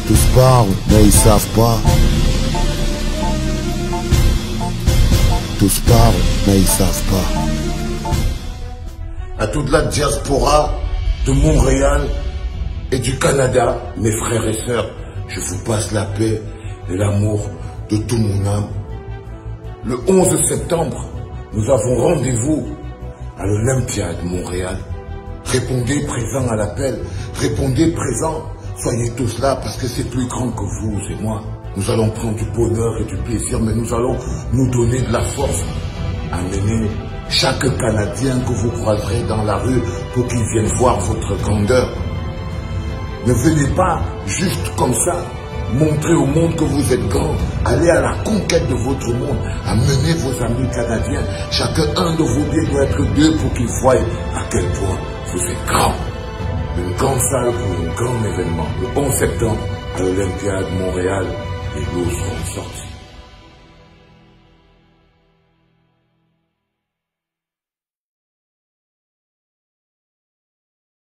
Tous parlent, mais ils savent pas. Tous parlent, mais ils savent pas. À toute la diaspora de Montréal et du Canada, mes frères et sœurs, je vous passe la paix et l'amour de tout mon âme. Le 11 septembre, nous avons rendez-vous à l'Olympia de Montréal. Répondez présent à l'appel, répondez présent, soyez tous là parce que c'est plus grand que vous et moi. Nous allons prendre du bonheur et du plaisir, mais nous allons nous donner de la force. Amenez chaque Canadien que vous croiserez dans la rue pour qu'il vienne voir votre grandeur. Ne venez pas juste comme ça, montrer au monde que vous êtes grand. Allez à la conquête de votre monde, amenez vos amis canadiens. Chacun de vos biens doit être deux pour qu'ils voient à quel point vous êtes grand. Une grande salle pour un grand événement. Le 11 septembre, à l'Olympia de Montréal, les lots seront sortis.